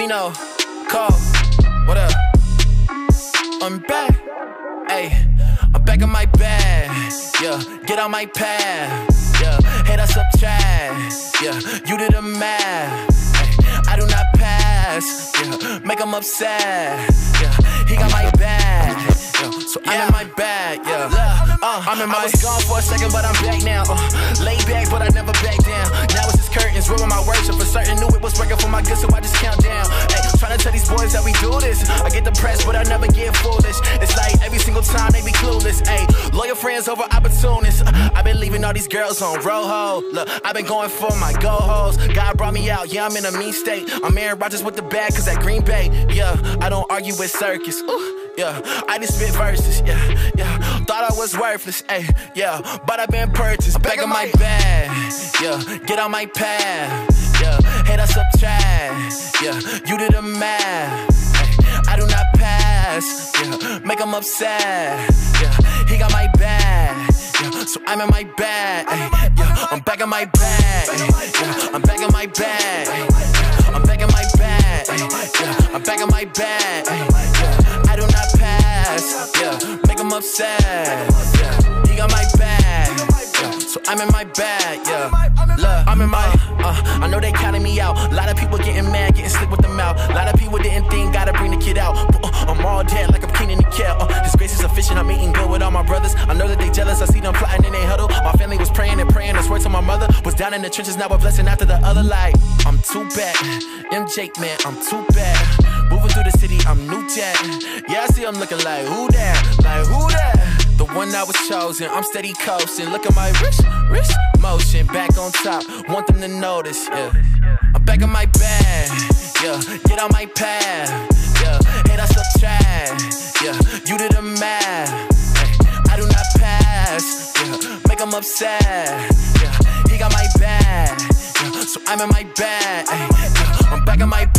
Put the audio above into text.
Chino, call, what up? I'm back, ayy, I'm back in my bag, yeah, get on my path, yeah, hate I subtract, yeah, you did the math, ay, I do not pass, yeah, make them upset, yeah, he got my bag, yeah, so I'm in my bag, yeah, I'm in my, I was gone for a second, but I'm back now, laid back, but I never back down, now it's just curtains, ruin my worship, for certain knew it was working for my good, so I just count down, ay, trying to tell these boys that we do this, I get depressed, but I never get foolish, it's like every single time they be clueless, ay, loyal friends over opportunists, I've been leaving all these girls on rojo, look, I've been going for my go-hos, God brought me out, yeah, I'm in a mean state, I'm Aaron Rodgers with the bag, cause that Green Bay, yeah, I don't argue with circus, ooh. Yeah, I just spit verses, yeah, yeah. Thought I was worthless, ayy, yeah. But I've been purchased, back in my bag, yeah. Get on my path, yeah. Hate I subtract, yeah. You did the math, ay. I do not pass, yeah. Make them upset, yeah. He got my bag, yeah. So I'm in my bag, ay, yeah. I'm back in my bag, yeah. I'm back in my bag, yeah. I'm back in my bag, yeah. I'm back in my bag, yeah. I do not pass, yeah, make him upset, yeah, he got my bag, yeah, so I'm in my bag, yeah, look, I'm in my, I know they counting me out, a lot of people getting mad, getting slick with the mouth, a lot of people didn't think, gotta bring the kid out, but, I'm all dead like I'm cleaning the cat, disgrace is efficient, I'm eating good with all my brothers, I know that they jealous, I see them plotting in they huddle, my family was praying and praying, I swear to my mother, was down in the trenches, now a blessing after the other, like, I'm too bad, MJ man, I'm too bad. Moving through the city, I'm new jack. Yeah, I see I'm looking like, who that? Like, who that? The one I was chosen, I'm steady coasting. Look at my wrist motion, back on top. Want them to notice, yeah. I'm back in my bag, yeah. Get on my path, yeah. Hate I subtract, yeah. You did the math, ay. I do not pass, yeah. Make them upset, yeah. He got my bag, yeah. So I'm in my bag, ay. Yeah. I'm back in my bag.